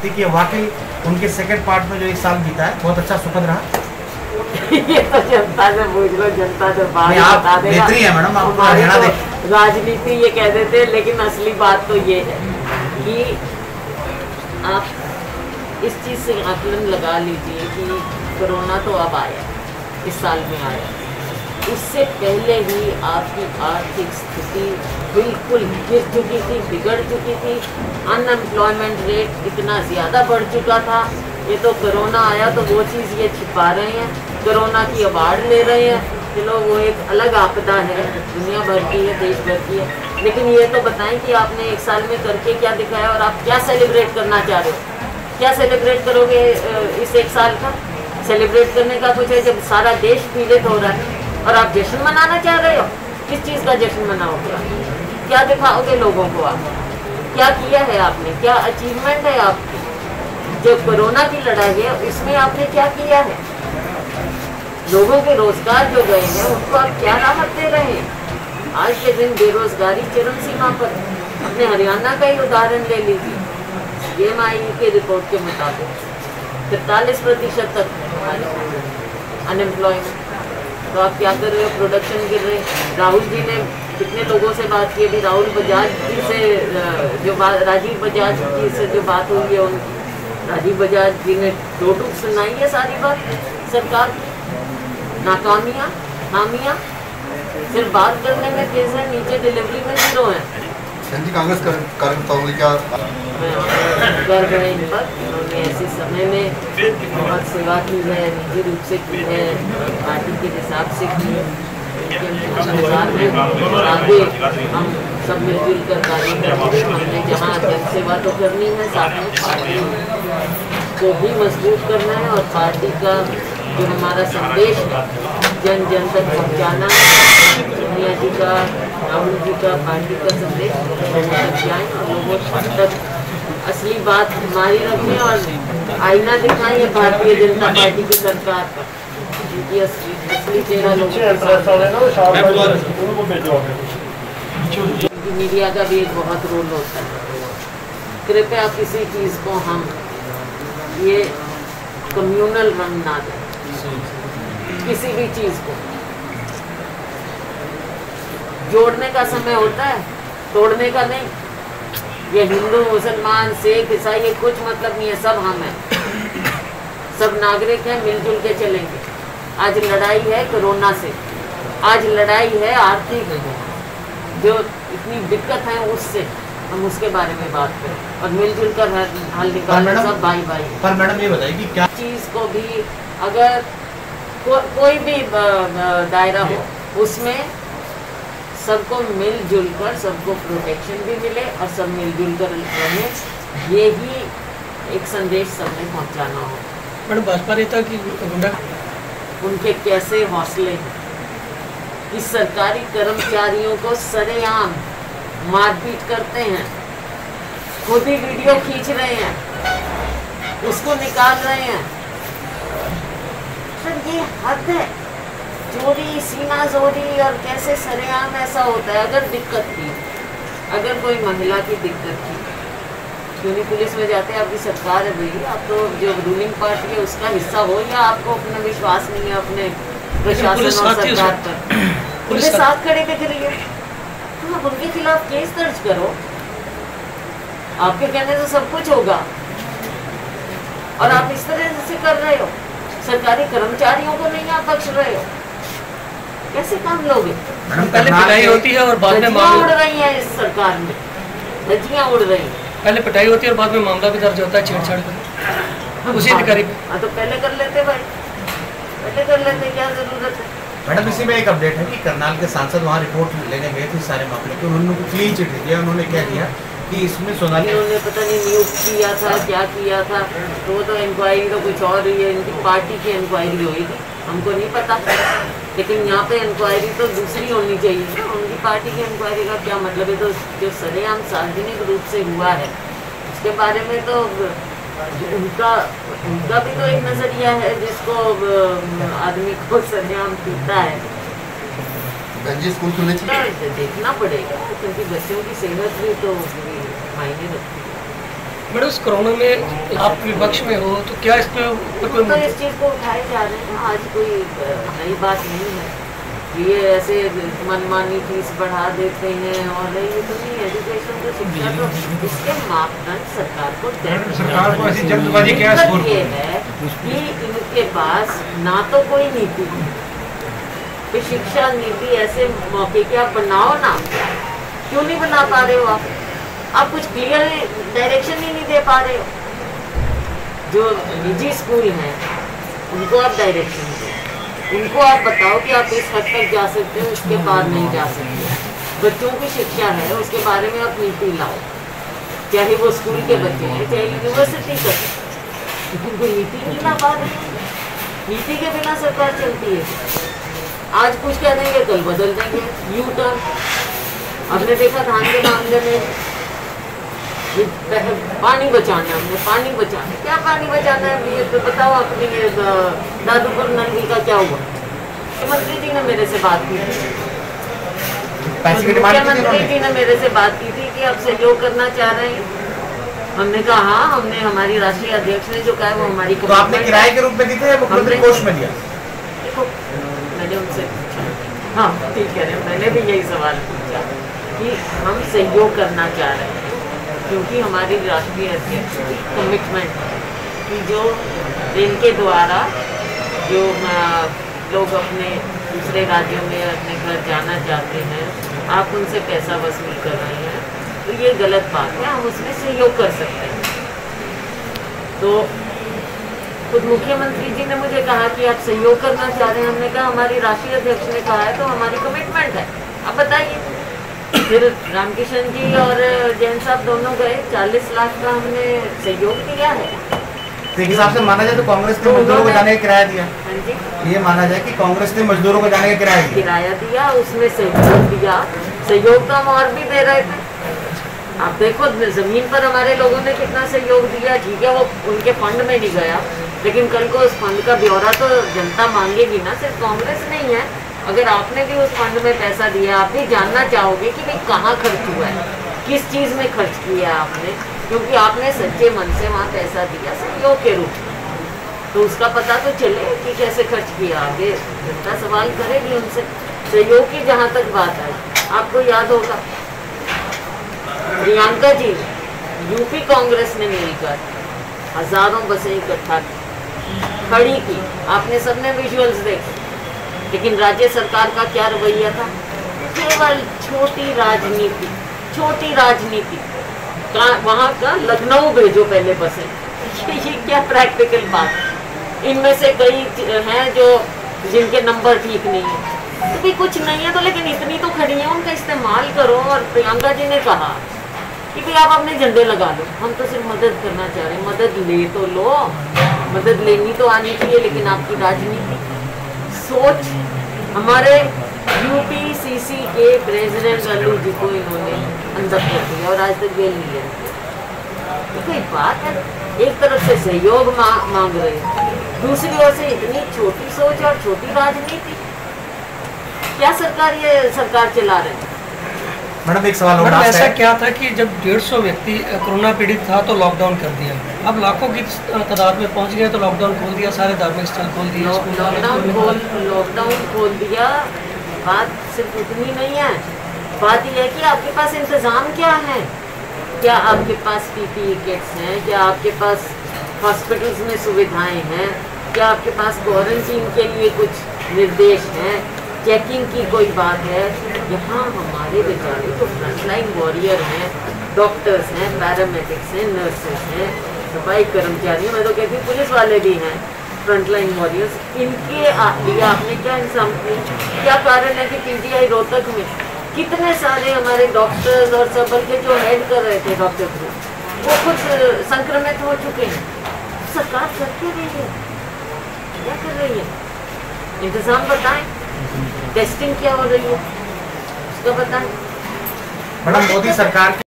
थी कि वाकई उनके सेकंड पार्ट में जो एक साल बीता है बहुत अच्छा सुखद रहा। ये तो जनता से पूछ लो, जनता से बात बता देगा। है मैडम, आप राजनीति ये कह देते हैं, लेकिन असली बात तो ये है कि आप इस चीज़ से आकलन लगा लीजिए कि कोरोना तो अब आया, इस साल में आया, उससे पहले ही आपकी आर्थिक स्थिति बिल्कुल गिर चुकी थी, बिगड़ चुकी थी। अनएम्प्लॉयमेंट रेट इतना ज़्यादा बढ़ चुका था। ये तो कोरोना आया तो वो चीज़ ये छिपा रहे हैं, कोरोना की अवार्ड ले रहे हैं। चलो वो एक अलग आपदा है, दुनिया भर की है, देश भर की है। लेकिन ये तो बताएं कि आपने एक साल में करके क्या दिखाया और आप क्या सेलिब्रेट करना चाह रहे हो? क्या सेलिब्रेट करोगे इस एक साल का? सेलिब्रेट करने का कुछ है जब सारा देश पीड़ित हो रहा है और आप जश्न मनाना चाह रहे हो? किस चीज़ का जश्न मनाओगे? क्या दिखाओगे लोगों को? आप क्या किया है आपने? क्या अचीवमेंट है आपकी? जो कोरोना की लड़ाई है इसमें आपने क्या किया है? लोगों के रोजगार जो गए हैं उनको आप क्या राहत दे रहे हैं? आज के दिन बेरोजगारी चरम सीमा पर। अपने हरियाणा का ही उदाहरण ले लीजिए। DMI के रिपोर्ट के मुताबिक 43% तक अनएम्प्लॉयमेंट। तो आप क्या कर रहे हो? प्रोडक्शन गिर रहे। राहुल जी ने कितने लोगों से बात की? अभी राहुल बजाज जी से जो बात, राजीव बजाज जी से जो बात हुई है उनकी, राजीव बजाज जी ने टोटू सुनाई है सारी बात। सरकार की नाकामियाँ, खामियाँ सिर्फ बात करने में तेज है, नीचे डिलीवरी में जीरो है। कांग्रेस कार्यकर्ताओं की क्या गर्व है इन पर? उन्होंने ऐसे समय में बहुत सेवा की है, निजी रूप से की है, पार्टी के हिसाब से की है। और आगे हम सब मिलजुल कर कार्य करेंगे। हमने जहाँ जन सेवा तो करनी है, साथ में पार्टी को भी मजबूत करना है और पार्टी का जो हमारा संदेश है जन जन तक पहुँचाना है। सोनिया जी का, राहुल जी का, पार्टी का संदेश लोगों तक जाए और लोगों तक असली बात हमारी रखें और आईना दिखाएं ये भारतीय जनता पार्टी की सरकार का, क्योंकि असली चेहरा लोगों के सामने। मीडिया का भी एक बहुत रोल होता है। कृपया किसी चीज़ को हम ये कम्युनल रंग ना दें, किसी भी चीज़ को। जोड़ने का समय होता है, तोड़ने का नहीं। ये हिंदू, मुसलमान, सिख, ईसाई, ये कुछ मतलब नहीं है, सब हम हैं, सब नागरिक हैं, मिलजुल के चलेंगे। आज लड़ाई है कोरोना से, आज लड़ाई है आर्थिक जो इतनी दिक्कत है उससे, हम उसके बारे में बात करें और मिलजुल कर हल निकालें, सब भाई भाई। पर मैडम ये बताइए कि क्या चीज़ को भी अगर कोई भी दायरा हो उसमें सबको मिलजुल कर सबको प्रोटेक्शन भी मिले और सब मिलजुल कर रहें, ये ही एक संदेश सबने पहुंचाना हो। मैडम भाजपा नेता की गुंडा उनके कैसे हौसले हैं कि सरकारी कर्मचारियों को सरेआम मारपीट करते हैं, खुद ही वीडियो खींच रहे हैं, उसको निकाल रहे हैं। सर ये हद है, चोरी, सीना जोरी और कैसे सरेआम ऐसा होता है। अगर दिक्कत थी, अगर कोई महिला की दिक्कत थी, क्यों नहीं पुलिस में जाते? आपकी सरकार है भाई, आप तो जो रूलिंग पार्टी है उसका हिस्सा हो, या आपको अपना विश्वास नहीं है अपने प्रशासन और सरकार पर? पुलिस साथ खड़े दिख रही है, तो आप उनके खिलाफ केस दर्ज करो। आपके कहने से सब कुछ होगा और आप इस तरह से कर रहे हो। सरकारी कर्मचारियों को नहीं आप बख्श रहे हो, कैसे काम लोगे? पहले पिटाई होती है और बाद में मामला उड़ रही है, इस सरकार में धज्जियां उड़ रही हैं। पहले पिटाई होती है और बाद में मामला भी दर्ज होता है छेड़छाड़ का उसी अधिकारी पे। हाँ तो पहले कर लेते भाई, पहले कर लेते, क्या जरूरत है? मैडम इसी में एक अपडेट है कि करनाल के सांसद वहाँ रिपोर्ट लेने गए थे सारे मामले की, उन्होंने क्लीन चिट दिया। उन्होंने क्या दिया कि इसमें सोनाली उन्होंने पता नहीं नियुक्त किया था, क्या किया था, तो वो तो इंक्वायरी तो कुछ और हुई है, इनकी पार्टी की इंक्वायरी हुई थी, हमको नहीं पता। लेकिन यहाँ पे इंक्वायरी तो दूसरी होनी चाहिए ना, उनकी पार्टी की इंक्वायरी का क्या मतलब है? तो जो सरेआम सार्वजनिक रूप से हुआ है उसके बारे में तो उनका भी तो एक नजरिया है, जिसको आदमी को सरेआम पीता है। स्कूल खुलने चाहिए, देखना पड़ेगा, क्योंकि बच्चों की सेहत भी तो मायने रखती है। मैडम इस कोरोना में आप विपक्ष में हो तो क्या इस पे ऊपर कोई तो इस चीज़ को उठाए जा रहे हैं। आज कोई नई बात नहीं है, ये ऐसे मनमानी फीस बढ़ा देते हैं और ये तो नहीं। एजुकेशन तो शिक्षा तो इसके मापदंड सरकार को तय करने सरकार को ऐसी जल्दबाजी क्या है? दिक्कत ये है कि इनके पास ना तो कोई नीति है, तो शिक्षा नीति ऐसे मौके के आप बनाओ ना, क्यों नहीं बना पा रहे हो आप कुछ क्लियर डायरेक्शन ही नहीं दे पा रहे हो। जो निजी स्कूल हैं उनको आप डायरेक्शन दो, उनको आप बताओ कि आप इस हद तक जा सकते हो, उसके पार नहीं जा सकते। बच्चों की शिक्षा है उसके बारे में आप नीति लाओ, चाहे वो स्कूल के बच्चे हैं चाहे यूनिवर्सिटी का, लेकिन कोई नीति नहीं ला पा रहे। नीति के बिना सरकार चलती है। आज कुछ कह देंगे कल बदल देंगे, यू टर्न। हमने देखा धान के मामले में पानी बचाना, हमने पानी बचाना, क्या पानी बचाना है ये तो बताओ। अपनी दादूपुर नंदी का क्या हुआ? मुख्यमंत्री जी ने मेरे से बात की थी, मुख्यमंत्री जी ने मेरे से बात की थी कि आप सहयोग करना चाह रहे हैं। हमने कहा हाँ, हमने हमारी राष्ट्रीय अध्यक्ष ने जो कहा है वो हमारी। तो आपने किराए के रूप में दी थी या मुख्यमंत्री कोष में दिया? देखो मैंने उनसे पूछा, हाँ ठीक है, मैंने भी यही सवाल पूछा कि हम सहयोग करना चाह रहे हैं क्योंकि हमारी राष्ट्रीय अध्यक्ष की कमिटमेंट है कि जो इनके द्वारा जो लोग अपने दूसरे राज्यों में अपने घर जाना चाहते हैं, आप उनसे पैसा वसूल कर रहे हैं, तो ये गलत बात है, हम उसमें सहयोग कर सकते हैं। तो खुद मुख्यमंत्री जी ने मुझे कहा कि आप सहयोग करना चाह रहे हैं। हमने कहा हमारी राष्ट्रीय अध्यक्ष ने कहा है तो हमारी कमिटमेंट है, आप बताइए। फिर रामकिशन जी और जैन साहब दोनों गए, 40 लाख का हमने सहयोग दिया है। तो एक हिसाब से माना जाए तो कांग्रेस ने मजदूरों को जाने का किराया दिया। हाँ जी, ये माना जाए कि कांग्रेस ने मजदूरों को जाने का किराया दिया, उसमें सहयोग दिया। सहयोग तो हम और भी दे रहे थे। आप देखो जमीन पर हमारे लोगों ने कितना सहयोग दिया। ठीक है वो उनके फंड में नहीं गया, लेकिन कल को उस फंड का ब्यौरा तो जनता मांगेगी ना, सिर्फ कांग्रेस नहीं है। अगर आपने भी उस फंड में पैसा दिया, आप भी जानना चाहोगे कि भाई कहाँ खर्च हुआ है, किस चीज़ में खर्च किया आपने, क्योंकि आपने सच्चे मन से वहाँ पैसा दिया सहयोग के रूप में, तो उसका पता तो चले कि कैसे खर्च किया। आगे जनता सवाल करेगी उनसे। सहयोग की जहाँ तक बात आई, आपको याद होगा प्रियंका जी यूपी कांग्रेस ने मिलकर हजारों बसें इकट्ठा खड़ी की, आपने सबने विजुअल्स देखे। लेकिन राज्य सरकार का क्या रवैया था? केवल छोटी राजनीति वहाँ का लखनऊ भेजो पहले बसें। ये क्या प्रैक्टिकल बात। इनमें से कई हैं जो जिनके नंबर ठीक नहीं है, तो भी कुछ नहीं है तो, लेकिन इतनी तो खड़ी है, उनका इस्तेमाल करो। और प्रियंका जी ने कहा कि भाई आप अपने झंडे लगा लो, हम तो सिर्फ मदद करना चाह रहे हैं। मदद ले तो लो, मदद लेनी तो आनी चाहिए, लेकिन आपकी राजनीति सोच। हमारे यूपीसीसी के प्रेसिडेंट लल्लू जी को इन्होंने अंदर कर दिया और आज तक बेल नहीं है। ये कोई बात है? एक तरफ से सहयोग मांग रहे हैं, दूसरी ओर से इतनी छोटी सोच और छोटी राजनीति। क्या सरकार चला रहे हैं? मैडम एक सवाल मैडम ऐसा क्या था कि जब 150 व्यक्ति कोरोना पीड़ित था तो लॉकडाउन कर दिया, अब लाखों की तादाद में पहुंच गए तो लॉकडाउन खोल दिया, सारे धार्मिक स्थल खोल दिए, लॉकडाउन खोल दिया। बात सिर्फ उतनी नहीं है, बात यह है कि आपके पास इंतजाम क्या है। क्या आपके पास पीपीई किट्स हैं? क्या आपके पास हॉस्पिटल्स में सुविधाएं हैं? क्या आपके पास क्वारंटीन के लिए कुछ निर्देश हैं? चेकिंग की कोई बात है? यहाँ हमारे बेचारे जो फ्रंटलाइन वॉरियर हैं, डॉक्टर्स हैं, पैरामेडिक्स हैं, नर्सेस हैं, सफाई कर्मचारी, मैं तो कहती हूँ पुलिस वाले भी हैं, फ्रंटलाइन वॉरियर्स, इनके लिए आपने क्या इंतजाम किया? क्या कारण है कि पीजीआई रोहतक में कितने सारे हमारे डॉक्टर्स और सब के जो हेड कर रहे थे डॉक्टर वो खुद संक्रमित हो चुके हैं? सरकार कर क्यों रही है? क्या कर रही है? इंतजाम बताएं। टेस्टिंग क्या हो रही है उसका बताएं। मैडम मोदी सरकार